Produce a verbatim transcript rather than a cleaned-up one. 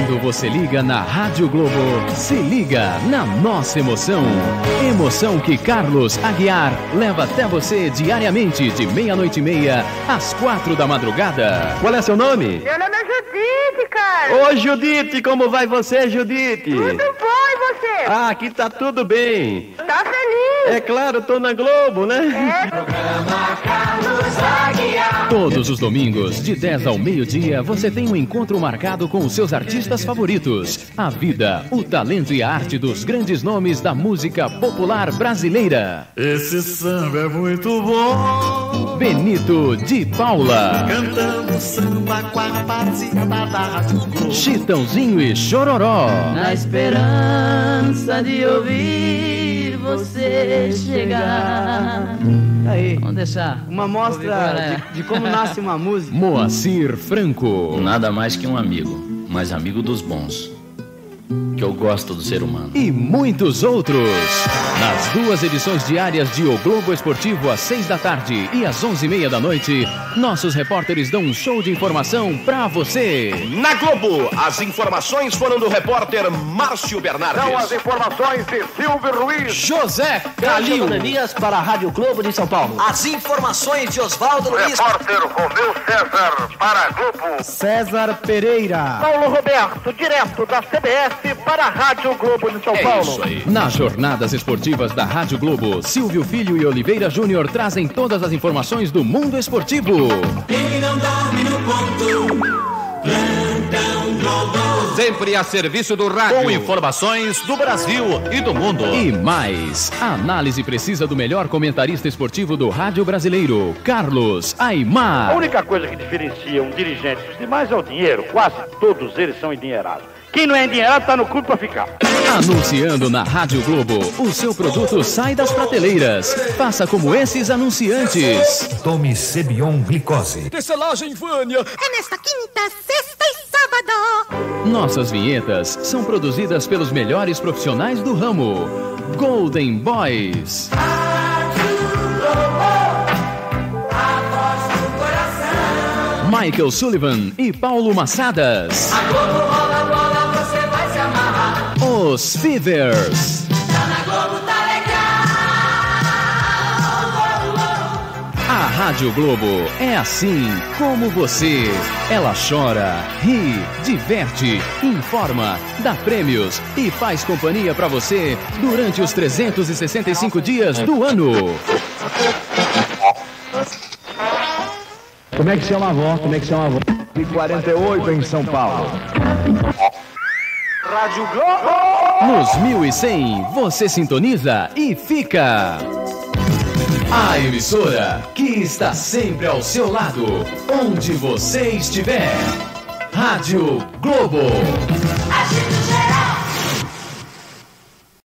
Quando você liga na Rádio Globo, se liga na nossa emoção. Emoção que Carlos Aguiar leva até você diariamente de meia-noite e meia às quatro da madrugada. Qual é seu nome? Meu nome é Judite, Carlos. Ô, Judite, como vai você, Judite? Tudo bom, e você? Ah, aqui tá tudo bem. Tá feliz? É claro, tô na Globo, né? É. Programa Carlos Aguiar. Todos os domingos, de dez ao meio-dia, você tem um encontro marcado com os seus artistas favoritos. A vida, o talento e a arte dos grandes nomes da música popular brasileira. Esse samba é muito bom. Benito de Paula. Cantando samba com a rapaziada da Rádio Globo. Chitãozinho e Chororó. Na esperança de ouvir você chegar. Aí, Vamos deixar uma mostra de, de como nasce uma música. Moacir Franco. Nada mais que um amigo, mas amigo dos bons. Que eu gosto do ser humano. E muitos outros. Nas duas edições diárias de O Globo Esportivo, às seis da tarde e às onze e meia da noite, nossos repórteres dão um show de informação pra você. Na Globo, as informações foram do repórter Márcio Bernardes. São as informações de Silvio Ruiz. José Calil. Para a Rádio Globo de São Paulo. As informações de Oswaldo Luiz. Repórter Romeu César para a Globo. César Pereira. Paulo Roberto, direto da C B S para a Rádio Globo de São É Paulo. isso aí. Nas jornadas esportivas da Rádio Globo, Silvio Filho e Oliveira Júnior trazem todas as informações do mundo esportivo. Ele não dorme no ponto. Plantão Globo. Sempre a serviço do rádio. Com informações do Brasil e do mundo. E mais, a análise precisa do melhor comentarista esportivo do rádio brasileiro, Carlos Aimar. A única coisa que diferencia um dirigente dos demais é o dinheiro. Quase todos eles são endinheirados. Quem não é endinheirado está no clube para ficar. Anunciando na Rádio Globo, o seu produto sai das prateleiras. Faça como esses anunciantes. Tome Cebion Glicose. Tecelagem Vânia. É nesta quinta, sexta e sábado. Nossas vinhetas são produzidas pelos melhores profissionais do ramo. Golden Boys. Michael Sullivan e Paulo Massadas. A Globo rola bola, você vai se amarrar. Os Fevers. Tá na Globo, tá legal. A Rádio Globo é assim como você. Ela chora, ri, diverte, informa, dá prêmios e faz companhia pra você durante os trezentos e sessenta e cinco dias do ano. Como é que chama a avó? Como é que chama a avó? De quarenta e oito em São Paulo. Rádio Globo. Nos mil e cem, você sintoniza e fica. A emissora que está sempre ao seu lado, onde você estiver. Rádio Globo. Agito geral.